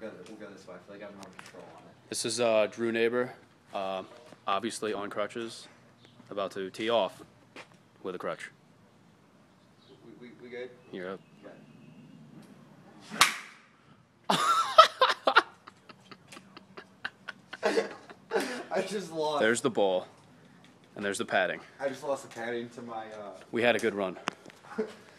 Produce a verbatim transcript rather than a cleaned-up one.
go, we'll go this way. I feel like I have more control on it. This is uh, Drew Neighbor, uh, obviously on crutches, about to tee off with a crutch. We, we, we good? You're up. Okay. I just lost. There's the ball, and there's the padding. I just lost the padding to my. Uh... We had a good run.